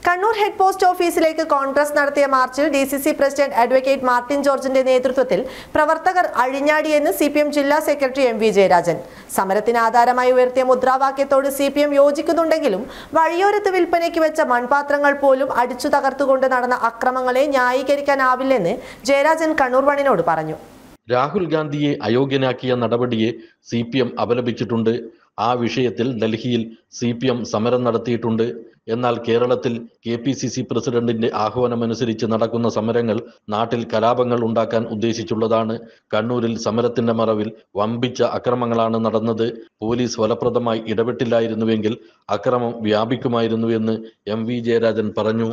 Kannur head post ഓഫീസിലേക്ക് കോൺഗ്രസ് നടത്തിയ മാർച്ചിൽ ഡിസിസി പ്രസിഡന്റ് അഡ്വക്കേറ്റ് മാർട്ടിൻ ജോർജിന്റെ നേതൃത്വത്തിൽ പ്രവർത്തകർ അഴിഞ്ഞാടിയെന്ന് സിപിഎം ജില്ലാ സെക്രട്ടറി എം.വി. ജയരാജൻ. സമരത്തിന് ആധാരമായി ഉയർത്തിയ മുദ്രാവാക്യത്തോട് സിപിഎം യോജിക്കുന്നുണ്ടെങ്കിലും വഴിയോരത്ത് വിൽപ്പനയ്ക്ക് വെച്ച മൺപാത്രങ്ങൾ പോലും അടിച്ചു തകർത്തുകൊണ്ട് നടന്ന അക്രമങ്ങളെ ന്യായീകരിക്കാനാവില്ലെന്ന് ജയരാജൻ കണ്ണൂർ വണിനോട് പറഞ്ഞു. രാഹുൽ ഗാന്ധിയെ അയോഗ്യനാക്കിയ നടപടിയെ സിപിഎം അപലപിച്ചിട്ടുണ്ട്. ആ വിഷയത്തിൽ ഡൽഹിയിൽ സിപിഎം സമരം നടത്തിയിട്ടുണ്ട്. എന്നാൽ കേരളത്തിൽ കെപിസിസി പ്രസിഡന്റിന്റെ ആഹ്വാനമനുസരിച്ച് നടക്കുന്ന സമരങ്ങൾ നാട്ടിൽ കലാപങ്ങൾ ഉണ്ടാക്കാൻ ഉദ്ദേശിച്ചുള്ളതാണ്. കണ്ണൂരിൽ സമരത്തിന്റെ മറവിൽ വമ്പിച്ച അക്രമങ്ങളാണ് നടന്നത്. പോലീസ് ഫലപ്രദമായി ഇടപെട്ടില്ലായിരുന്നുവെങ്കിൽ അക്രമം വ്യാപിക്കുമായിരുന്നുവെന്ന് എം.വി. ജയരാജൻ പറഞ്ഞു.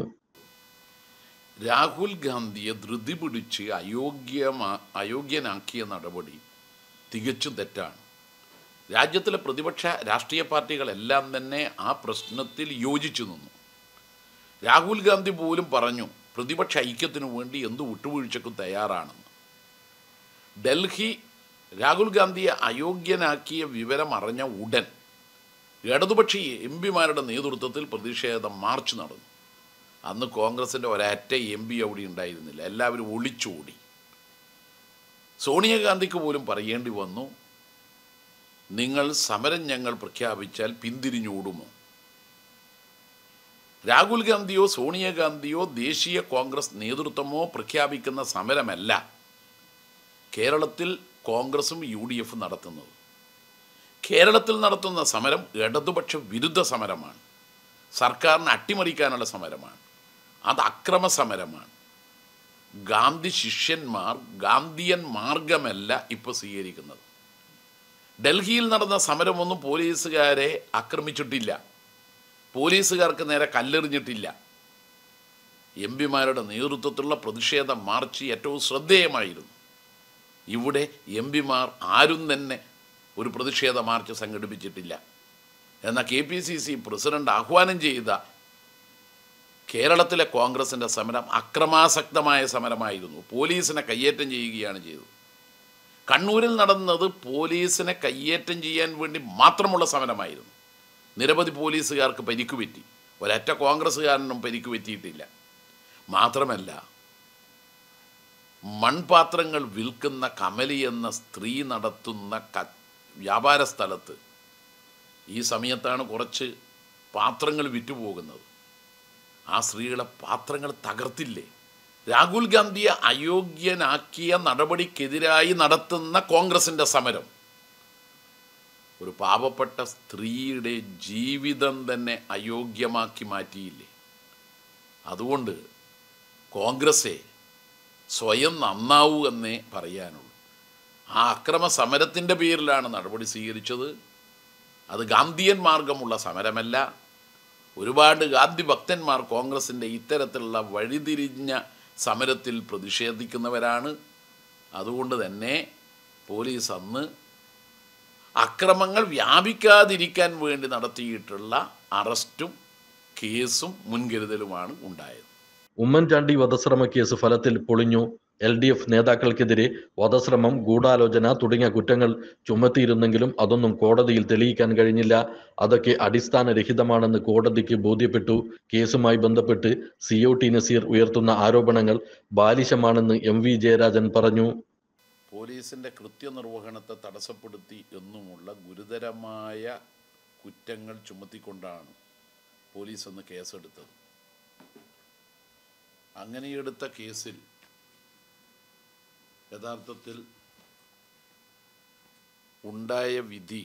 രാഹുൽ ഗാന്ധിയെ ധൃതി പിടിച്ച് അയോഗ്യനാക്കിയ നടപടി തികച്ചും തെറ്റാണ്. രാജ്യത്തിലെ പ്രതിപക്ഷ രാഷ്ട്രീയ പാർട്ടികളെല്ലാം തന്നെ ആ പ്രശ്നത്തിൽ യോജിച്ചു നിന്നു. രാഹുൽ ഗാന്ധി പോലും പറഞ്ഞു പ്രതിപക്ഷ ഐക്യത്തിനു വേണ്ടി എന്ത് വിട്ടുവീഴ്ചയ്ക്കും തയ്യാറാണെന്ന്. ഡൽഹി രാഹുൽ ഗാന്ധിയെ അയോഗ്യനാക്കിയ വിവരം അറിഞ്ഞ ഉടൻ ഇടതുപക്ഷ എംപിമാരുടെ നേതൃത്വത്തിൽ പ്രതിഷേധ മാർച്ച് നടന്നു. അന്ന് കോൺഗ്രസിൻ്റെ ഒരൊറ്റ എംപി അവിടെ ഉണ്ടായിരുന്നില്ല. എല്ലാവരും ഒളിച്ചോടി. സോണിയാഗാന്ധിക്ക് പോലും പറയേണ്ടി വന്നു, നിങ്ങൾ സമരം ഞങ്ങൾ പ്രഖ്യാപിച്ചാൽ പിന്തിരിഞ്ഞോടുമോ? രാഹുൽ ഗാന്ധിയോ സോണിയാഗാന്ധിയോ ദേശീയ കോൺഗ്രസ് നേതൃത്വമോ പ്രഖ്യാപിക്കുന്ന സമരമല്ല കേരളത്തിൽ കോൺഗ്രസും UDF നടത്തുന്നത്. കേരളത്തിൽ നടത്തുന്ന സമരം ഇടതുപക്ഷ വിരുദ്ധ സമരമാണ്. സർക്കാരിനെ അട്ടിമറിക്കാനുള്ള സമരമാണ്. അത് അക്രമ സമരമാണ്. ഗാന്ധി ശിഷ്യന്മാർ ഗാന്ധിയൻ മാർഗമല്ല ഇപ്പോൾ സ്വീകരിക്കുന്നത്. ഡൽഹിയിൽ നടന്ന സമരമൊന്നും പോലീസുകാരെ ആക്രമിച്ചിട്ടില്ല. പോലീസുകാർക്ക് നേരെ കല്ലെറിഞ്ഞിട്ടില്ല. എംപിമാരുടെ നേതൃത്വത്തിലുള്ള പ്രതിഷേധ മാർച്ച് ഏറ്റവും ശ്രദ്ധേയമായിരുന്നു. ഇവിടെ എംപിമാർ ആരും തന്നെ ഒരു പ്രതിഷേധ മാർച്ച് സംഘടിപ്പിച്ചിട്ടില്ല. എന്നാൽ KPCC പ്രസിഡന്റ് ആഹ്വാനം ചെയ്ത കേരളത്തിലെ കോൺഗ്രസിൻ്റെ സമരം അക്രമാസക്തമായ സമരമായിരുന്നു. പോലീസിനെ കയ്യേറ്റം ചെയ്യുകയാണ് ചെയ്തത്. കണ്ണൂരിൽ നടന്നത് പോലീസിനെ കയ്യേറ്റം ചെയ്യാൻ വേണ്ടി മാത്രമുള്ള സമരമായിരുന്നു. നിരവധി പോലീസുകാർക്ക് പരിക്കുപറ്റി. ഒരൊറ്റ കോൺഗ്രസ്സുകാരനും പരിക്ക് പറ്റിയിട്ടില്ല. മാത്രമല്ല, മൺപാത്രങ്ങൾ വിൽക്കുന്ന കമലി എന്ന സ്ത്രീ നടത്തുന്ന വ്യാപാര സ്ഥലത്ത് ഈ സമയത്താണ് കുറച്ച് പാത്രങ്ങൾ വിറ്റുപോകുന്നത്. ആ സ്ത്രീകളെ പാത്രങ്ങൾ തകർത്തില്ലേ? രാഹുൽ ഗാന്ധിയെ അയോഗ്യനാക്കിയ നടപടിക്കെതിരായി നടത്തുന്ന കോൺഗ്രസിൻ്റെ സമരം ഒരു പാവപ്പെട്ട സ്ത്രീയുടെ ജീവിതം തന്നെ അയോഗ്യമാക്കി മാറ്റിയില്ലേ? അതുകൊണ്ട് കോൺഗ്രസ്സെ സ്വയം നന്നാവൂ എന്നേ പറയാനുള്ളൂ. ആ അക്രമ സമരത്തിൻ്റെ പേരിലാണ് നടപടി സ്വീകരിച്ചത്. അത് ഗാന്ധിയൻ മാർഗമുള്ള സമരമല്ല. ഒരുപാട് ഗാന്ധി ഭക്തന്മാർ കോൺഗ്രസിൻ്റെ ഇത്തരത്തിലുള്ള വഴിതിരിഞ്ഞ സമരത്തിൽ പ്രതിഷേധിക്കുന്നവരാണ്. അതുകൊണ്ട് തന്നെ പോലീസ് അന്ന് അക്രമങ്ങൾ വ്യാപിക്കാതിരിക്കാൻ വേണ്ടി നടത്തിയിട്ടുള്ള അറസ്റ്റും കേസും മുൻകരുതലുമാണ് ഉണ്ടായത്. ഉമ്മൻചാണ്ടി വധശ്രമ കേസ് ഫലത്തിൽ പൊളിഞ്ഞു. LDF നേതാക്കൾക്കെതിരെ വധശ്രമം, ഗൂഢാലോചന തുടങ്ങിയ കുറ്റങ്ങൾ ചുമത്തിയിരുന്നെങ്കിലും അതൊന്നും കോടതിയിൽ തെളിയിക്കാൻ കഴിഞ്ഞില്ല. അതൊക്കെ അടിസ്ഥാനരഹിതമാണെന്ന് കോടതിക്ക് ബോധ്യപ്പെട്ടു. കേസുമായി ബന്ധപ്പെട്ട് COT നസീർ ഉയർത്തുന്ന ആരോപണങ്ങൾ ബാലിശമാണെന്ന് M.V. ജയരാജൻ പറഞ്ഞു. പോലീസിൻ്റെ കൃത്യനിർവഹണത്തെ തടസ്സപ്പെടുത്തി എന്നുമുള്ള ഗുരുതരമായ കുറ്റങ്ങൾ ചുമത്തിക്കൊണ്ടാണ് പോലീസ് അന്ന് കേസെടുത്തത്. അങ്ങനെയെടുത്ത കേസിൽ യഥാർത്ഥത്തിൽ ഉണ്ടായ വിധി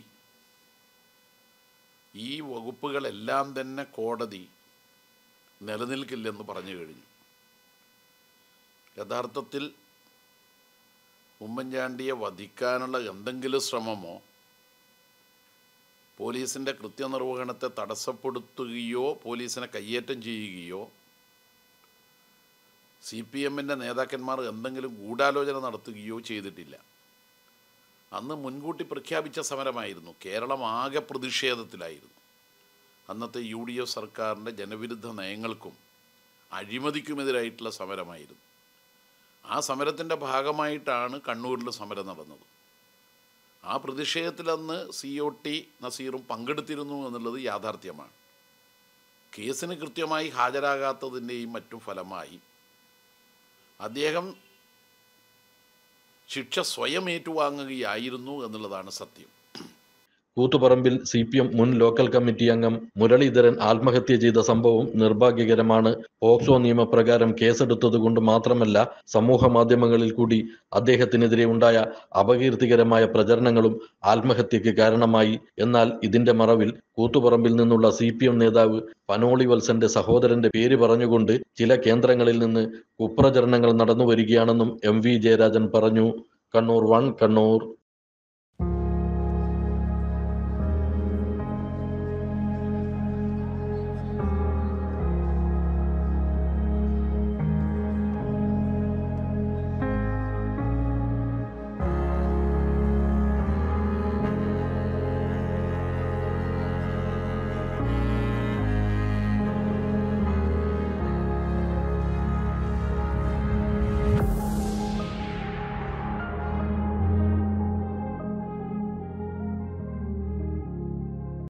ഈ വകുപ്പുകളെല്ലാം തന്നെ കോടതി നിലനിൽക്കില്ലെന്ന് പറഞ്ഞു കഴിഞ്ഞു. യഥാർത്ഥത്തിൽ ഉമ്മൻചാണ്ടിയെ വധിക്കാനുള്ള എന്തെങ്കിലും ശ്രമമോ പോലീസിൻ്റെ കൃത്യനിർവഹണത്തെ തടസ്സപ്പെടുത്തുകയോ പോലീസിനെ കയ്യേറ്റം ചെയ്യുകയോ CPMൻ്റെ നേതാക്കന്മാർ എന്തെങ്കിലും ഗൂഢാലോചന നടത്തുകയോ ചെയ്തിട്ടില്ല. അന്ന് മുൻകൂട്ടി പ്രഖ്യാപിച്ച സമരമായിരുന്നു. കേരളം ആകെ പ്രതിഷേധത്തിലായിരുന്നു. അന്നത്തെ UDF സർക്കാരിൻ്റെ ജനവിരുദ്ധ നയങ്ങൾക്കും അഴിമതിക്കുമെതിരായിട്ടുള്ള സമരമായിരുന്നു. ആ സമരത്തിൻ്റെ ഭാഗമായിട്ടാണ് കണ്ണൂരിൽ സമരം നടന്നത്. ആ പ്രതിഷേധത്തിലന്ന് COT നസീറും പങ്കെടുത്തിരുന്നു എന്നുള്ളത് യാഥാർത്ഥ്യമാണ്. കേസിന് കൃത്യമായി ഹാജരാകാത്തതിൻ്റെയും മറ്റും ഫലമായി അദ്ദേഹം ശിക്ഷ സ്വയം ഏറ്റുവാങ്ങുകയായിരുന്നു എന്നുള്ളതാണ് സത്യം. കൂത്തുപറമ്പിൽ CPM മുൻ ലോക്കൽ കമ്മിറ്റി അംഗം മുരളീധരൻ ആത്മഹത്യ ചെയ്ത സംഭവം നിർഭാഗ്യകരമാണ്. പോക്സോ നിയമപ്രകാരം കേസെടുത്തതുകൊണ്ട് മാത്രമല്ല, സമൂഹ മാധ്യമങ്ങളിൽ കൂടി അദ്ദേഹത്തിനെതിരെ ഉണ്ടായ അപകീർത്തികരമായ പ്രചരണങ്ങളും ആത്മഹത്യക്ക് കാരണമായി. എന്നാൽ ഇതിന്റെ മറവിൽ കൂത്തുപറമ്പിൽ നിന്നുള്ള CPM നേതാവ് പനോളി വത്സന്റെ സഹോദരന്റെ പേര് പറഞ്ഞുകൊണ്ട് ചില കേന്ദ്രങ്ങളിൽ നിന്ന് കുപ്രചരണങ്ങൾ നടന്നു വരികയാണെന്നും MV ജയരാജൻ പറഞ്ഞു. കണ്ണൂർ 1 കണ്ണൂർ.